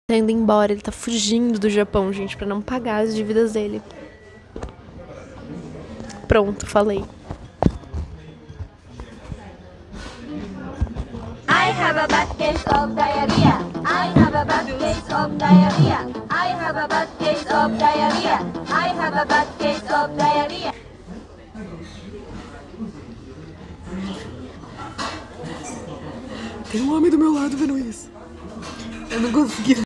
Tá indo embora, ele tá fugindo do Japão, gente, pra não pagar as dívidas dele. Pronto, falei. I have a bad case of diarrhea. I have a bad case of diarrhea. I have a bad case of diarrhea. I have a bad case of diarrhea. Tem um homem do meu lado vendo isso. Eu não consegui.